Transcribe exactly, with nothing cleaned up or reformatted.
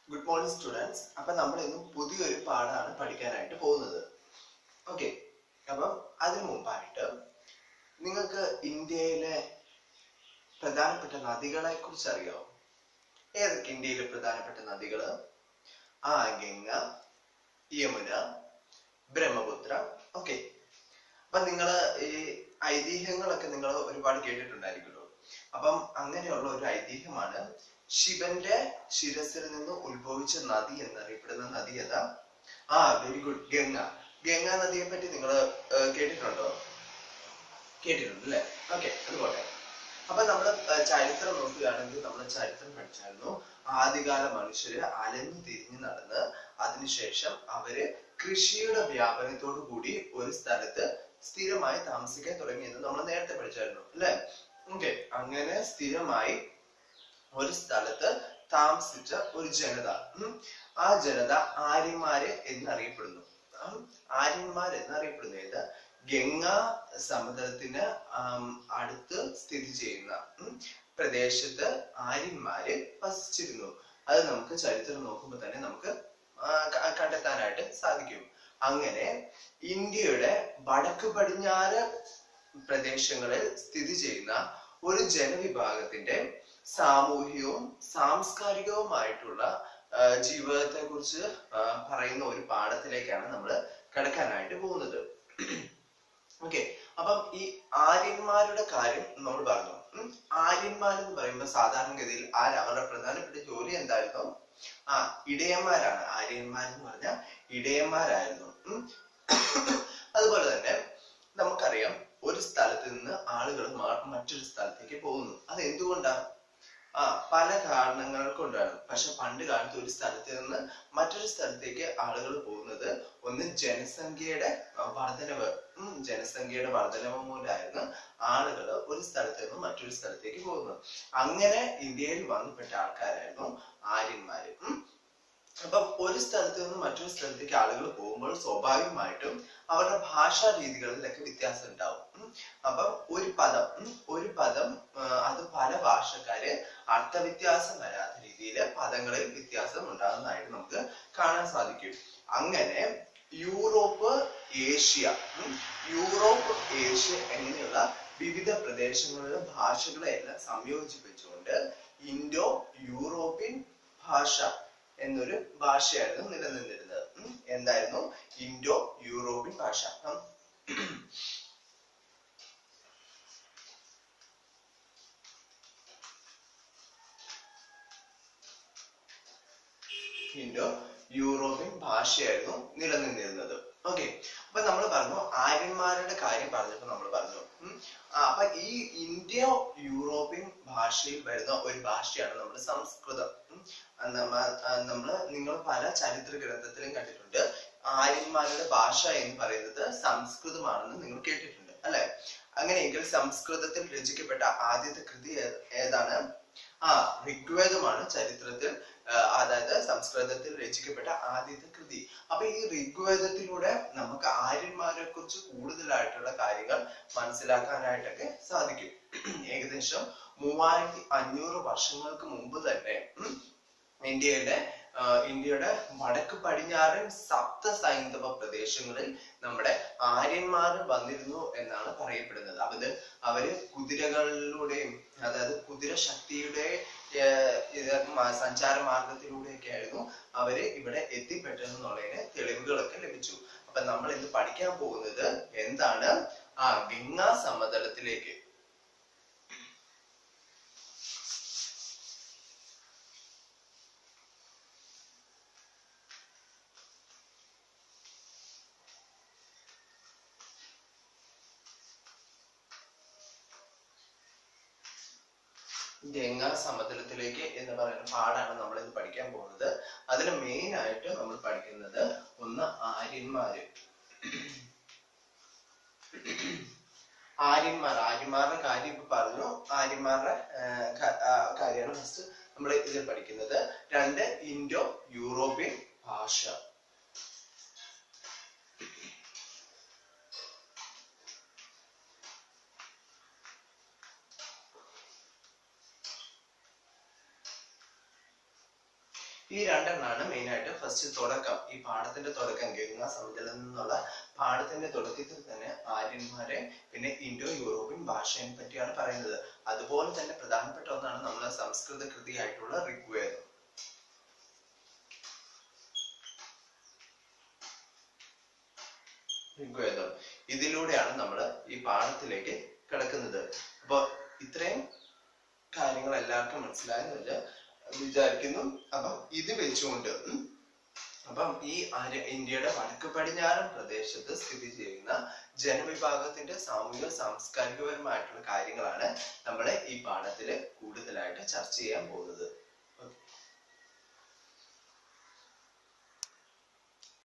Good morning, students. അപ്പോൾ നമ്മൾ ഇന്ന് പുതിയൊരു പാഠമാണ് പഠിക്കാനായിട്ട് പോകുന്നത്. ഓക്കെ, അപ്പം അതിനു മുമ്പായിട്ട് നിങ്ങൾക്ക് ഇന്ത്യയിലെ പ്രധാനപ്പെട്ട നദികളെ കുറിച്ച് അറിയാമോ? ഏതൊക്കെ ഇന്ത്യയിലെ പ്രധാനപ്പെട്ട നദികൾ? ആ ഗംഗ, യമുന, ബ്രഹ്മപുത്ര. ഓക്കെ, അപ്പൊ നിങ്ങൾ ഈ ഐതിഹ്യങ്ങളൊക്കെ നിങ്ങൾ ഒരുപാട് കേട്ടിട്ടുണ്ടായിരിക്കുമല്ലോ. അപ്പം അങ്ങനെയുള്ള ഒരു ഐതിഹ്യമാണ് ശിവന്റെ ശിരസിൽ നിന്ന് ഉത്ഭവിച്ച നദി എന്നറിയപ്പെടുന്ന നദി ഏതാ? ആ വെരി ഗുഡ്, ഗംഗ. ഗംഗാ നദിയെ പറ്റി നിങ്ങൾ കേട്ടിട്ടുണ്ടോ? കേട്ടിട്ടുണ്ട് അല്ലെ? ഓക്കെ, അതുപോലെ അപ്പൊ നമ്മള് ചരിത്രം നോക്കുകയാണെങ്കിൽ നമ്മൾ ചരിത്രം പഠിച്ചായിരുന്നു. ആദ്യകാല മനുഷ്യര് അലഞ്ഞു തിരിഞ്ഞു നടന്ന് അതിനുശേഷം അവര് കൃഷിയുടെ വ്യാപനത്തോടു കൂടി ഒരു സ്ഥലത്ത് സ്ഥിരമായി താമസിക്കാൻ തുടങ്ങിയെന്ന് നമ്മൾ നേരത്തെ പഠിച്ചായിരുന്നു അല്ലെ? ഓക്കെ, അങ്ങനെ സ്ഥിരമായി ഒരു സ്ഥലത്ത് താമസിച്ച ഒരു ജനത, ആ ജനത ആര്യന്മാര് എന്നറിയപ്പെടുന്നു. ആര്യന്മാർ എന്നറിയപ്പെടുന്നു ഏത്? ഗംഗാ സമതലത്തിന് അടുത്ത് സ്ഥിതി ചെയ്യുന്ന പ്രദേശത്ത് ആര്യന്മാര് വസിച്ചിരുന്നു. അത് നമുക്ക് ചരിത്രം നോക്കുമ്പോൾ തന്നെ നമുക്ക് കണ്ടെത്താനായിട്ട് സാധിക്കും. അങ്ങനെ ഇന്ത്യയുടെ വടക്ക് പടിഞ്ഞാറ് പ്രദേശങ്ങളിൽ സ്ഥിതി ചെയ്യുന്ന ഒരു ജനവിഭാഗത്തിന്റെ സാമൂഹികവും സാംസ്കാരികവുമായിട്ടുള്ള ജീവിതത്തെ കുറിച്ച് പറയുന്ന ഒരു പാഠത്തിലേക്കാണ് നമ്മൾ കടക്കാനായിട്ട് പോകുന്നത്. ഓക്കെ, അപ്പം ഈ ആര്യന്മാരുടെ കാര്യം നമ്മൾ പറഞ്ഞു. ആര്യന്മാരെന്ന് പറയുമ്പോൾ സാധാരണഗതിയിൽ ആര് അവരുടെ പ്രധാനപ്പെട്ട ജോലി എന്തായിരുന്നു? ആ ഇടയന്മാരാണ്. ആര്യന്മാരെന്ന് പറഞ്ഞാൽ ഇടയന്മാരായിരുന്നു. അതുപോലെ തന്നെ നമുക്കറിയാം, ഒരു സ്ഥലത്ത് നിന്ന് ആളുകൾ മറ്റൊരു സ്ഥലത്തേക്ക് പോകുന്നു. അത് എന്തുകൊണ്ടാണ്? ആ പല കാരണങ്ങൾ കൊണ്ടാണ്. പക്ഷെ പണ്ട് കാലത്ത് ഒരു സ്ഥലത്ത് നിന്ന് മറ്റൊരു സ്ഥലത്തേക്ക് ആളുകൾ പോകുന്നത് ഒന്ന് ജനസംഖ്യയുടെ വർധനവ് ഉം ജനസംഖ്യയുടെ വർധനവ് മൂലമായിരുന്നു ആളുകൾ ഒരു സ്ഥലത്ത് നിന്ന് മറ്റൊരു സ്ഥലത്തേക്ക് പോകുന്നത്. അങ്ങനെ ഇന്ത്യയിൽ വന്നുപെട്ട ആൾക്കാരായിരുന്നു ആര്യന്മാര്. ഉം അപ്പം ഒരു സ്ഥലത്ത് നിന്ന് മറ്റൊരു സ്ഥലത്തേക്ക് ആളുകൾ പോകുമ്പോൾ സ്വാഭാവികമായിട്ടും അവരുടെ ഭാഷാ രീതികളിലൊക്കെ വ്യത്യാസം ഉണ്ടാവും. അപ്പം ഒരു പദം ഒരു പദം അത് പല ഭാഷക്കാര് അർത്ഥവ്യത്യാസം വരാത്ത രീതിയിൽ പദങ്ങളിൽ വ്യത്യാസം ഉണ്ടാകുന്നതായിട്ട് നമുക്ക് കാണാൻ സാധിക്കും. അങ്ങനെ യൂറോപ്പ്, ഏഷ്യ യൂറോപ്പ് ഏഷ്യ എന്നിങ്ങനെയുള്ള വിവിധ പ്രദേശങ്ങളിലെ ഭാഷകളെ എല്ലാം സംയോജിപ്പിച്ചുകൊണ്ട് ഇൻഡോ യൂറോപ്യൻ ഭാഷ എന്നൊരു ഭാഷയായിരുന്നു നിലനിന്നിരുന്നത്. എന്തായിരുന്നു? ഇൻഡോ യൂറോപ്യൻ ഭാഷ. ഇൻഡോ യൂറോപ്യൻ ഭാഷയായിരുന്നു നിലനിന്നിരുന്നത്. ഓക്കെ, അപ്പൊ നമ്മൾ പറഞ്ഞു ആര്യന്മാരുടെ കാര്യം പറഞ്ഞപ്പോ നമ്മൾ പറഞ്ഞു അപ്പൊ ഈ ഇൻഡോ യൂറോപ്യൻ ഭാഷയിൽ വരുന്ന ഒരു ഭാഷയാണ് നമ്മുടെ സംസ്കൃതം. നമ്മള് നിങ്ങൾ പല ചരിത്ര ഗ്രന്ഥത്തിലും കണ്ടിട്ടുണ്ട് ആര്യന്മാരുടെ ഭാഷ എന്ന് പറയുന്നത് സംസ്കൃതമാണെന്ന് നിങ്ങൾ കേട്ടിട്ടുണ്ട് അല്ലെ? അങ്ങനെയെങ്കിൽ സംസ്കൃതത്തിൽ രചിക്കപ്പെട്ട ആദ്യത്തെ കൃതി ഏതാണ്? ആ ഋഗ്വേദമാണ് ചരിത്രത്തിൽ, അതായത് സംസ്കൃതത്തിൽ രചിക്കപ്പെട്ട ആദ്യത്തെ കൃതി. അപ്പൊ ഈ ഋഗ്വേദത്തിലൂടെ നമുക്ക് ആര്യന്മാരെ കുറിച്ച് കൂടുതലായിട്ടുള്ള കാര്യങ്ങൾ മനസ്സിലാക്കാനായിട്ടൊക്കെ സാധിക്കും. ഏകദേശം മൂവായിരത്തി അഞ്ഞൂറ് വർഷങ്ങൾക്ക് മുമ്പ് തന്നെ ഇന്ത്യയുടെ ഇന്ത്യയുടെ വടക്ക് പടിഞ്ഞാറൻ സപ്ത സൈന്ധവ പ്രദേശങ്ങളിൽ നമ്മുടെ ആര്യന്മാർ വന്നിരുന്നു എന്നാണ് പറയപ്പെടുന്നത്. അവര് അവര് കുതിരകളിലൂടെയും അതായത് കുതിര ശക്തിയുടെ സഞ്ചാര മാർഗത്തിലൂടെയൊക്കെ ആയിരുന്നു അവര് ഇവിടെ എത്തിപ്പെട്ടതെന്നുള്ളതിന് തെളിവുകളൊക്കെ ലഭിച്ചു. അപ്പൊ നമ്മൾ ഇന്ന് പഠിക്കാൻ പോകുന്നത് എന്താണ്? ആ ഗംഗാ സമതലത്തിലേക്ക്. ഗംഗാ സമതലത്തിലേക്ക് എന്ന് പറയുന്ന പാഠാണ് നമ്മൾ ഇന്ന് പഠിക്കാൻ പോകുന്നത്. അതിന് മെയിൻ ആയിട്ട് നമ്മൾ പഠിക്കുന്നത് ഒന്ന് ആര്യന്മാര്. ആര്യന്മാർ ആര്യന്മാരുടെ കാര്യം ഇപ്പൊ പറഞ്ഞു. ആര്യന്മാരുടെ കാര്യമാണ് ഫസ്റ്റ് നമ്മൾ ഇതിൽ പഠിക്കുന്നത്. രണ്ട് ഇൻഡോ യൂറോപ്യൻ ഭാഷ. ഈ രണ്ടെണ്ണാണ് മെയിൻ ആയിട്ട് ഫസ്റ്റ് തുടക്കം. ഈ പാഠത്തിന്റെ തുടക്കം ഗംഗാ സമതലത്തിൽ നിന്നുള്ള പാഠത്തിന്റെ തുടക്കത്തിൽ തന്നെ ആര്യന്മാരെ പിന്നെ ഇൻഡോ യൂറോപ്യൻ ഭാഷയെ പറ്റിയാണ് പറയുന്നത്. അതുപോലെ തന്നെ പ്രധാനപ്പെട്ട ഒന്നാണ് നമ്മുടെ സംസ്കൃത കൃതിയായിട്ടുള്ള ഋഗ്വേദം. ഋഗ്വേദം ഇതിലൂടെയാണ് നമ്മൾ ഈ പാഠത്തിലേക്ക് കിടക്കുന്നത്. അപ്പൊ ഇത്രയും കാര്യങ്ങൾ എല്ലാവർക്കും മനസ്സിലായെന്ന് വിചാരിക്കുന്നു. അപ്പം ഇത് വെച്ചുകൊണ്ട് അപ്പം ഈ ഇന്ത്യയുടെ വടക്ക് പടിഞ്ഞാറൻ പ്രദേശത്ത് സ്ഥിതി ചെയ്യുന്ന ജനവിഭാഗത്തിന്റെ സാമൂഹിക സാംസ്കാരികപരമായിട്ടുള്ള കാര്യങ്ങളാണ് നമ്മൾ ഈ പാഠത്തിൽ കൂടുതലായിട്ട് ചർച്ച ചെയ്യാൻ പോകുന്നത്.